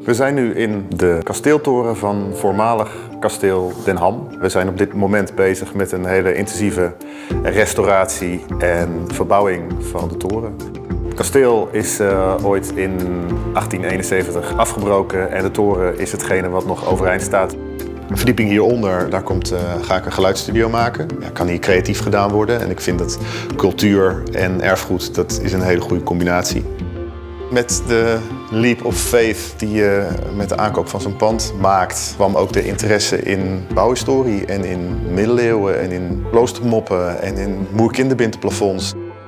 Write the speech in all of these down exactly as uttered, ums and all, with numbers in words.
We zijn nu in de kasteeltoren van voormalig kasteel Den Ham. We zijn op dit moment bezig met een hele intensieve restauratie en verbouwing van de toren. Het kasteel is uh, ooit in achttien eenenzeventig afgebroken en de toren is hetgene wat nog overeind staat. Een verdieping hieronder, daar komt, uh, ga ik een geluidsstudio maken. Ja, kan hier creatief gedaan worden en ik vind dat cultuur en erfgoed, dat is een hele goede combinatie. Met de leap of faith die je met de aankoop van zo'n pand maakt, kwam ook de interesse in bouwhistorie en in middeleeuwen en in kloostermoppen en in moerkinderbintenplafonds.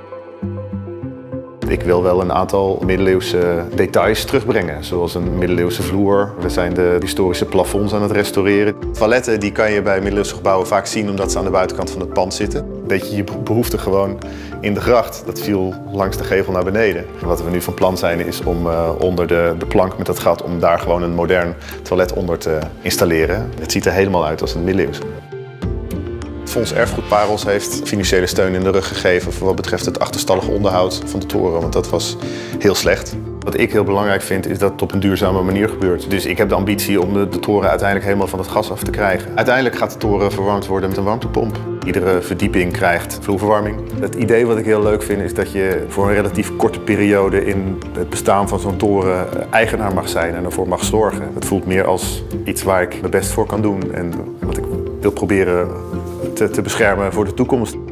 Ik wil wel een aantal middeleeuwse details terugbrengen, zoals een middeleeuwse vloer. We zijn de historische plafonds aan het restaureren. Toiletten die kan je bij middeleeuwse gebouwen vaak zien omdat ze aan de buitenkant van het pand zitten. Een beetje je behoefte gewoon in de gracht, dat viel langs de gevel naar beneden. En wat we nu van plan zijn is om uh, onder de, de plank met dat gat, om daar gewoon een modern toilet onder te installeren. Het ziet er helemaal uit als een middeleeuwse. Het Fonds Erfgoedparels heeft financiële steun in de rug gegeven voor wat betreft het achterstallig onderhoud van de toren, want dat was heel slecht. Wat ik heel belangrijk vind is dat het op een duurzame manier gebeurt. Dus ik heb de ambitie om de, de toren uiteindelijk helemaal van het gas af te krijgen. Uiteindelijk gaat de toren verwarmd worden met een warmtepomp. Iedere verdieping krijgt vloerverwarming. Het idee wat ik heel leuk vind is dat je voor een relatief korte periode in het bestaan van zo'n toren eigenaar mag zijn en ervoor mag zorgen. Het voelt meer als iets waar ik mijn best voor kan doen en wat ik wil proberen te, te beschermen voor de toekomst.